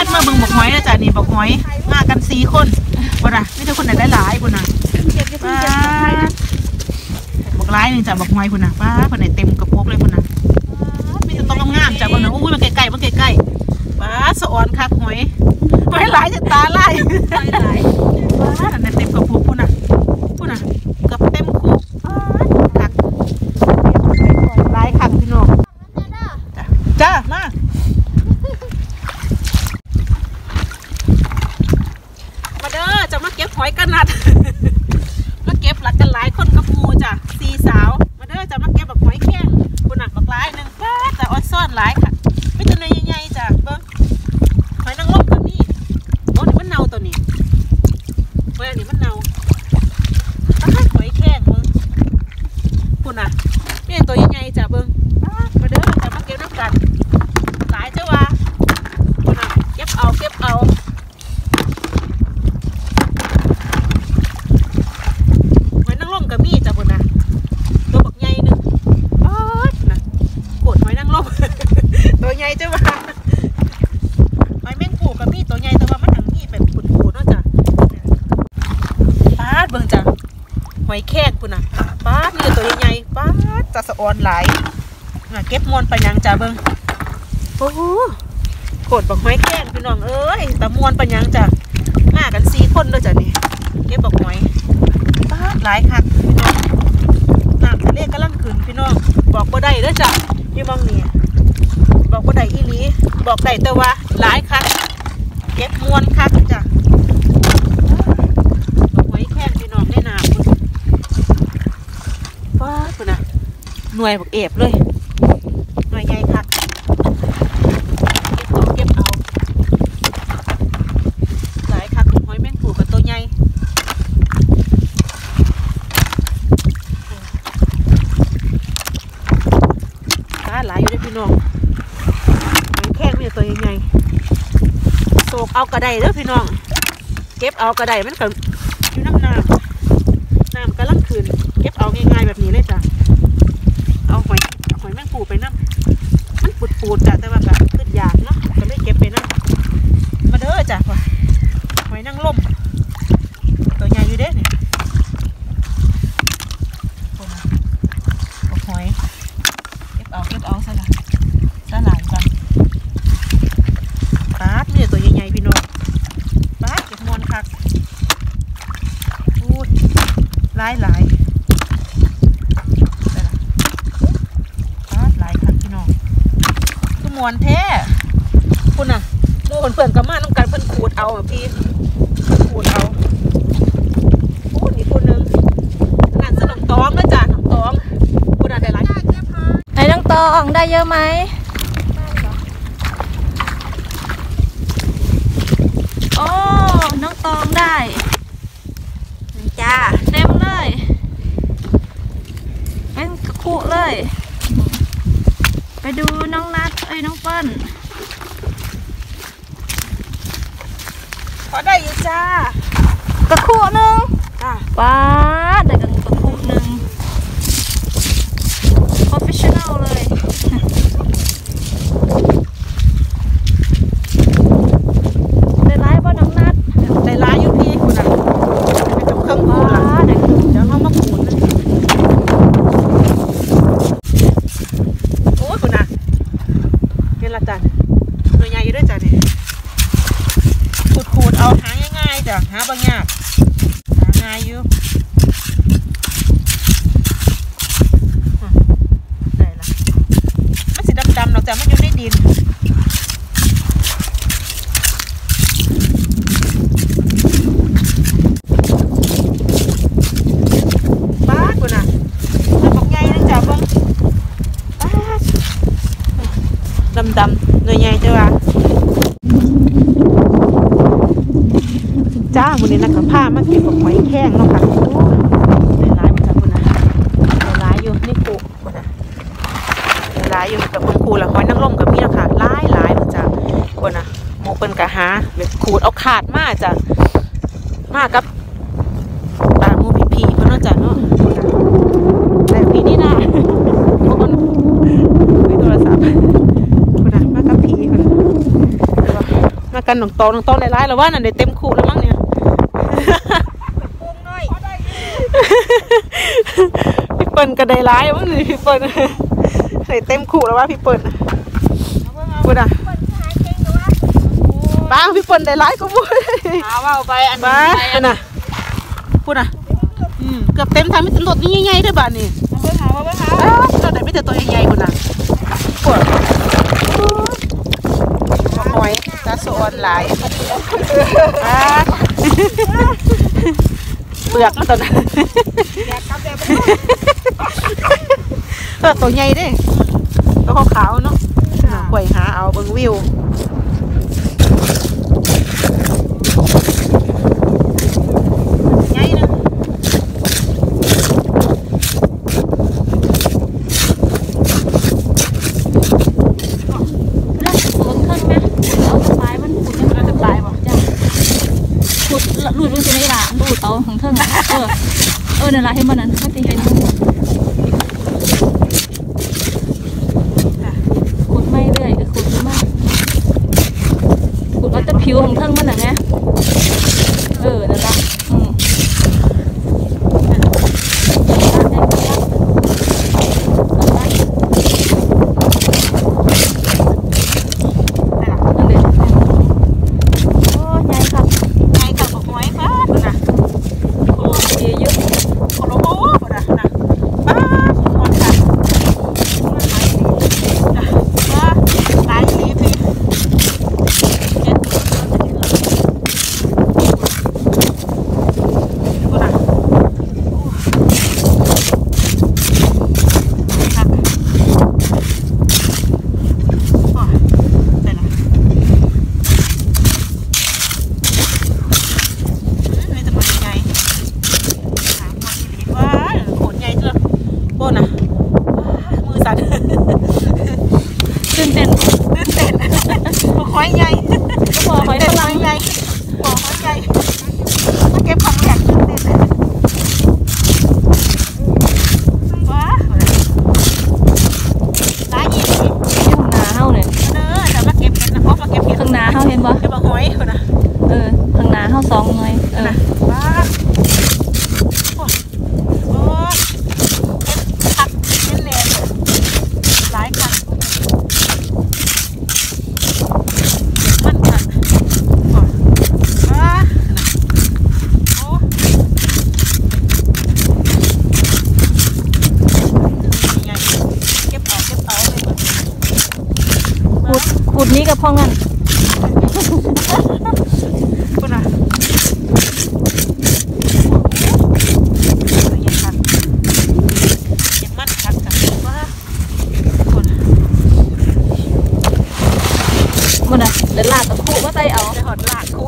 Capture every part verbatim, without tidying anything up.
มาเบิ่งบอกหอยนะจ๊ะนี่บอกหอยมากันสี่คนบ่นะไม่ใช่คนไหนหลายๆบ่นะป้าบอกหลายนี่จ้ะบอกหอยบ่นะป้าคนไหนเต็มกระโปรงเลยบ่นะมีแต่ต้องงามจ้ะบ่นะอุ้ยมาใกล้ๆมาใกล้ๆป้าสะอ่อนคักหอยหอยหลายจะตาลายหอยหลายป้านั่นเต็มกระโปรงบ่นะบ่นะกับเต็มคุกคักหลายคักพี่น้องจ้ะจ้ามาจะมาเก็บหอยกันนัด มาเก็บหลักกันหลายคนกับมูจ้ะสี่สาวมาเด้อจะมาเก็บแบบหอยแข้งคุณหนักบักหลายหนึ่งแต่ออดซ่อนหลายค่ะไม่ตัวใหญ่ๆจ้ะเบิ้งหอยนางรมกับนี่โอ้นี่มันเน่าตัวนี้หอยอันนี้มันเน่าถ้าหอยแข้งมึงคุณน่ะนี่ตัวใหญ่ๆจ้ะเบิ้งมาเด้อจะมาเก็บน้ำกันหลายเจ้าวะคุณน่ะเก็บเอาเก็บเอากับมีจ้ะบุญนะตัวบักใหญ่นึงอ๋อนะโกดหอยนางรม ตัวใหญ่จ้ะว่าหอยแมงผู้กับมีตัวใหญ่แต่ว่ามันหนังมีแบบขุ่นๆเนาะจ้ะป้าดเบิ่งจ้ะหอยแข้งปุ่นนะป้าดนี่ตัวใหญ่ๆป้าดจะสะออนหลายนะเก็บมวนไปยังจ้ะเบิ่งโอ้โหโกดบักหอยแข้งพี่น้องเอ้ยตะมวนไปยังจ้ะมากันสี่คนเลยจ้ะนี่เก็บบักหอยหลายคักพี่น้องน้ำทะเลกำลังขึ้นพี่น้องบอกบ่ได้เด้อจ้ะยี่มองนี่บอกบ่ได้อีหลีบอกได้แต่ว่าหลายคักเก็บมวนคักจ้ะบอกไว้แค่พี่น้องได้น้ำว้าคุณน่ะหน่วยบอกเอฟเลยหน่วยใหญ่คักเก็บเอาเก็บเอาหลายคักหอยแมงผู้กับตัวใหญ่หลายอยู่ด้วยพี่น้องแข้งนี่ตัวใหญ่ๆโศกเอากระไดเด้อพี่น้องเก็บเอากระไดมันก็อยู่น้ำน้ำน้ำกำลังขึ้นเก็บเอาง่ายๆแบบนี้เลยจ้ะเอาหอยหอยแมงปูไปน้ำมันปูดๆจ้ะแต่ว่าแบบขึ้นยากเนาะก็เลยเก็บไปน้ำมาเด้อจ้ะหอยนางรมตัวใหญ่อยู่เด้อนี่หอยเอาเก็บเอาซะละซะหลายกันปาดนี่ตัวใหญ่ๆพี่น้องปาดเก็บมวนคักอู้หลายหลายปาดหลายคักพี่น้องคือมวนแท้คุณน่ะเพื่อนๆกับมาต้องการเพื่อนขูดเอาอ่ะพี่ขูดเอาโอ้นี่คนนึงงานสนมตองนะจ๊ะน้ำตองคุณน่ะได้หลายไอ้น้องตองได้เยอะไหมโอ้น้องตองได้จ้าเต็มเลยเป็นกระคุเลยไปดูน้องนัดเอ้ยน้องเปิ้ลพอได้อยู่จ้ากระคุนึงจ้าว้าได้กันกระคุนึงโปรเฟชชั่นอลเลยได้ร้ายบ่น้องนัดได้ร้ายอยู่พี่คุณน่ะเป็นกับเครื่องขูดล่ะเดี๋ยวเขามาขูดเลยโอ้ยคุณน่ะเป็นละจ้ะหน่วยใหญ่อยู่ด้วยจ้ะนี่ขูดขูดเอาหาง่ายๆจ้ะหาบางยากหาง่ายอยู่ดำๆเราจะไม่อยู่ในดินป้าคุณน่ะแล้วบอกใหญ่นั่งจับบ้างป้าดำๆหน่วยใหญ่จ้ะวะจ้าวันนี้นักผ้ามาเก็บกับหอยแข้งเนาะค่ะได้ร้ายมาจากคุณน่ะได้ร้ายอยู่นี่ปูคุณน่ะหลายอยู่กับคุณครูละหอยนางรมกับมีนะค่ะหลายหลายมันจะคนน่ะโมเป็นกะหาแบบขูดเอาขาดมากจ้ะมากกับตามูผีผีเพื่อนเนาะจ้ะเนาะแต่ผีนี่นะคนคุยโทรศัพท์คนน่ะมากกับผีคนมากันน้องตองน้องตองหลายๆแล้วว่านั่นได้เต็มคู่แล้วมั้งเนี่ยพี่เปิ้ลก็ได้ร้ายมั้งนี่พี่เปิ้ลใส่เต็มคู่แล้วว่าพี่เปิ้ลพูดอ่ะบ้างพี่เปิ้ลได้ร้ายก็พูดเอาว่าไปอันบ้าอันน่ะพูดอ่ะเกือบเต็มทางไม่ถึงรถนี่ใหญ่ๆด้วยบ้านนี่เบิ้งหาว่าเบิ้งหาเราได้ไม่แต่ตัวใหญ่ๆคนน่ะปวดหอยตาโซนหลายเปลือกมันตัวนั้นตัวใหญ่ดิตัวขาวๆเนาะกล้วยหาเอาเบิ้งวิวใหญ่นะรูดรูดจะไม่ละรูดเอาของเทิงเออเออนั่นละให้มันนั้นไม่ตีเป็นขุดไม่เรื่อยก็ขุดมากขุดว่าจะผิวของเทิงมันน่ะไงเออนั่นละอืมตื่นเต้นตื่นเต้นหอยใหญ่ก็พอหอยพลังใหญ่พอหอยใหญ่มาเก็บของแหลกตื่นเต้นว้าหลายยี่สิบที่ข้างหน้าเฮาเนี่ยเด้อจะมาเก็บเห็ดนะพบมาเก็บเห็ดข้างหน้าเฮาเห็นบ่เก็บหอยคนน่ะเออข้างหน้าเฮาสองหน่วยเออว้าโอ้ผักเป็นแหลกหลายค่ะขุดนี้กับพ่องั้นคุณอ่ะยังคักยังมั่นคักกันว่าคุณมันอ่ะเดี๋ยวลากกับคู่ว่าใจเอาเดี๋ยวหอดลากคู่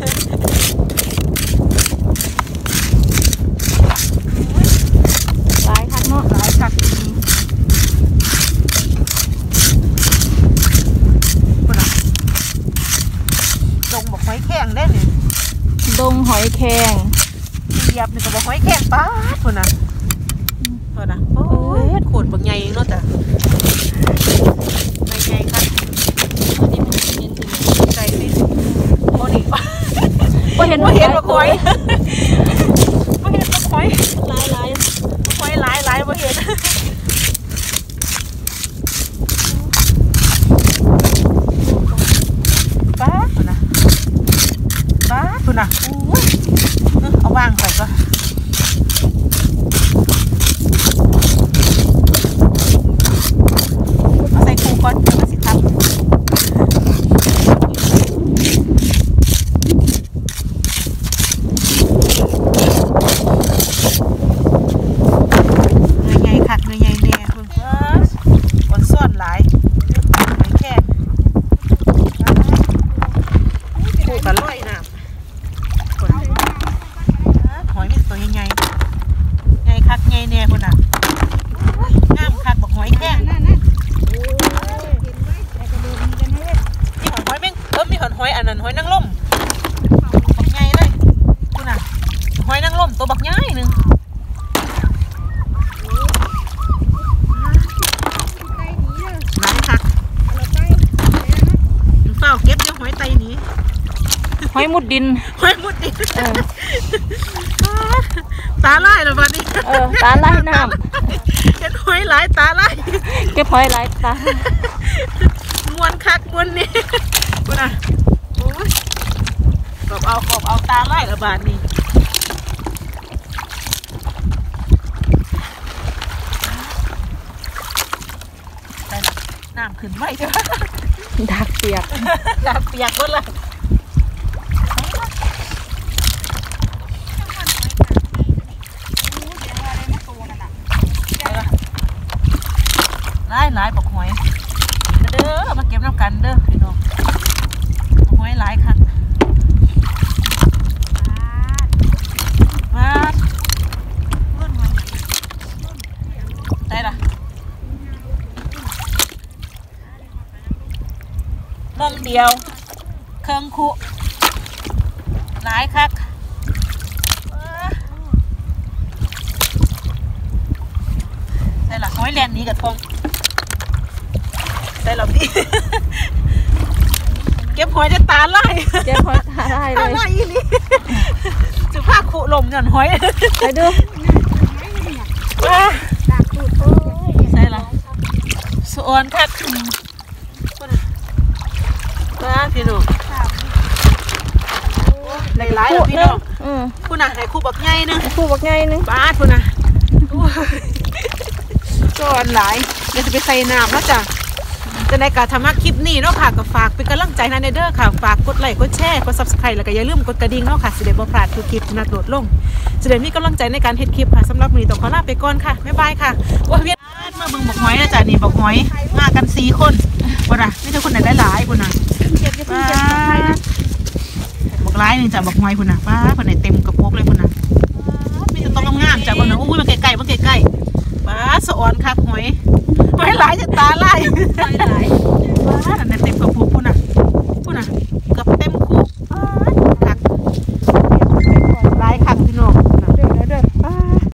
หลายคักเนาะหลายคักดงบอกหอยแข็งได้เนี่ยดงหอยแข็งเหยียบนี่ก็บอกหอยแข็งป้าคนน่ะคนน่ะโอ้ยโขดบางใหญ่เนาะจ้ะใหญ่ค่ะอันนี้มันเห็นถึงใจสิโอ้นี่ว่าเห็นว่าเห็นว่าหอยว่าเห็นว่าหอยหลายหลายหอยหลายหลายว่าเห็นป้าคนน่ะป้าคุณน่ะเอาวางไปก็เอาใส่คูก่อนแล้วก็สิทับเนื้อใหญ่คักเนื้อใหญ่แน่เพิ่งคนซ่อนหลายไม่แค่คูกันลอยน้ำหอยมีตัวใหญ่ๆใหญ่คักใหญ่แน่คนน่ะงามคักบอกหอยแข้งมีหอยแมงเออมีหอยหอยอันนั้นหอยนางรมบักใหญ่เลยคุณน่ะหอยนางรมตัวบักใหญ่หนึ่งหลายคักเฝ้าเก็บเดี๋ยวหอยไตหนีหอยมุดดินหอยมุดดินตาไล่แล้วบัดนี้เออตาไล่น้ำเห็นหอยหลายตาไล่เก็บหอยหลายตาม้วนคักม้วนนี่กูนะโอ้ยกบเอากบเอาตาไล่แล้วบาดนี้น้ำขึ้นไว้จ้ะดักเปียกน้ำเปียกหมดเลยหลายหลายบอกหอยเด้อมาเก็บน้ำกันเด้อพี่น้องบอกหอยหลายคันมาได้ละมองเดียวเครื่องคุหลายคักได้ละหอยแลนนี้กับทองได้ละพี่เก็บหอยจะตาไล่เก็บหอยตาได้เลตาย ไล่อีนี่จุภาพขุลมหย่อนหอยไปดูใส่ละสวนคักว้าพี่น้องหลายๆแล้วพี่น้องอืมคุณน่ะให้คู่บักไงนึงคู่บักไงนึงบ้าคุณน่ะสวนหลายเดี๋ยวจะไปใส่น้ำแล้วจ้ะจะในการทำคลิปนี้เนาะค่ะก็ฝากเป็นกำลังใจนะเด้อค่ะฝากกดไลค์กดแชร์กด ซับสไครบ์ แล้วก็อย่าลืมกดกระดิ่งเนาะค่ะสิได้บ่พลาดทุกคลิปที่นัดโหลดลงจะได้มีกำลังใจในการเฮ็ดคลิปค่ะสำหรับมื้อนี้ต้องขอลาไปก่อนค่ะบ๊ายบายค่ะโอ้ยเวียนมาเบิ่งบักหอยนะจ้ะนี่บักหอยมากันสี่คนบ่ล่ะมีแต่คนไหนหลายๆพุ่นน่ะป้าบักหลายนึงจ้ะบักหอยพุ่นน่ะป้าเพิ่นได้เต็มกระโปรงเลยพุ่นน่ะมีแต่ต้นงามๆจ้ะเบิ่งน่ะอุ้ยมันใกล้ๆมันใกล้ๆป้าสะอ่อนคักหอยหอยหลายจะตาลายหอยหลายป้านั่นได้เต็มกระโปรง